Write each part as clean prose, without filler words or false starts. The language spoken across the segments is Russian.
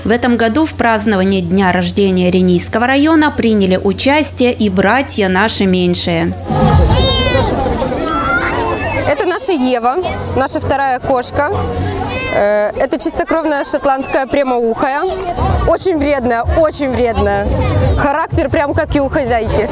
В этом году в праздновании дня рождения Ренийского района приняли участие и братья наши меньшие. Это наша Ева, наша вторая кошка. Это чистокровная шотландская прямоухая. Очень вредная, очень вредная. Характер прям как и у хозяйки.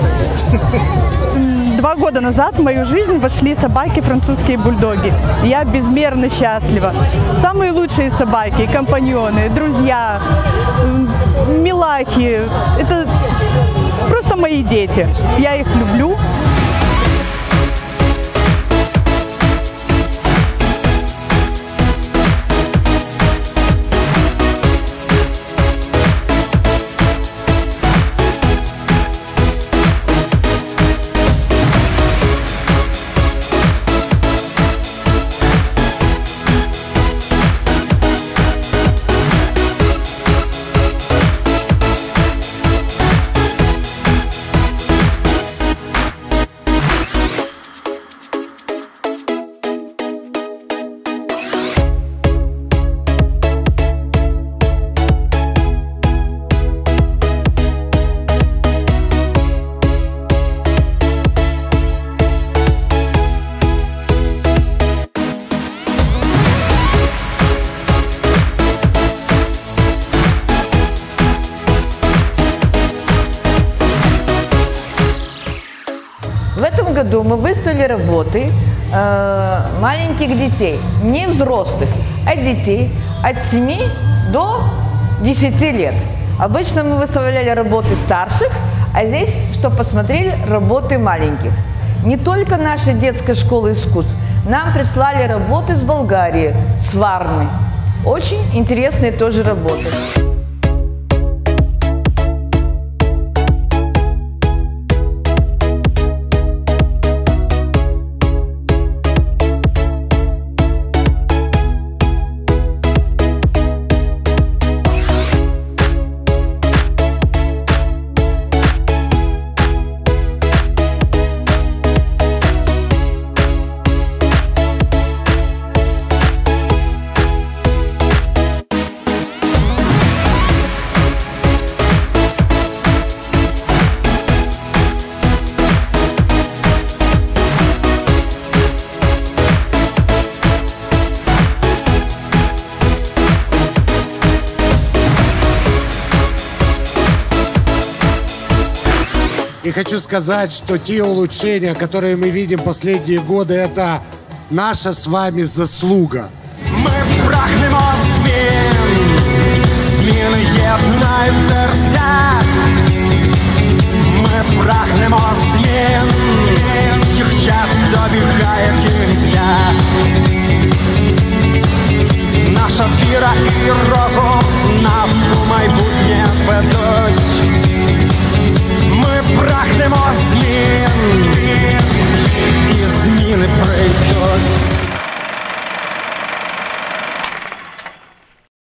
2 года назад в мою жизнь вошли собаки французские бульдоги. Я безмерно счастлива. Самые лучшие собаки, компаньоны, друзья, милахи. Это просто мои дети. Я их люблю. В этом году мы выставили работы маленьких детей, не взрослых, а детей от 7 до 10 лет. Обычно мы выставляли работы старших, а здесь, чтобы посмотрели, работы маленьких. Не только наша детская школа искусств, нам прислали работы с Болгарии, с Варны. Очень интересные тоже работы. И хочу сказать, что те улучшения, которые мы видим последние годы, это наша с вами заслуга. Ми прагнемо змін єднають серця. Ми прагнемо змін, їх час добігає кінця. Наша віра і розум нас у майбутнє ведуть. Ми прагнемо змін, і зміни прийдуть.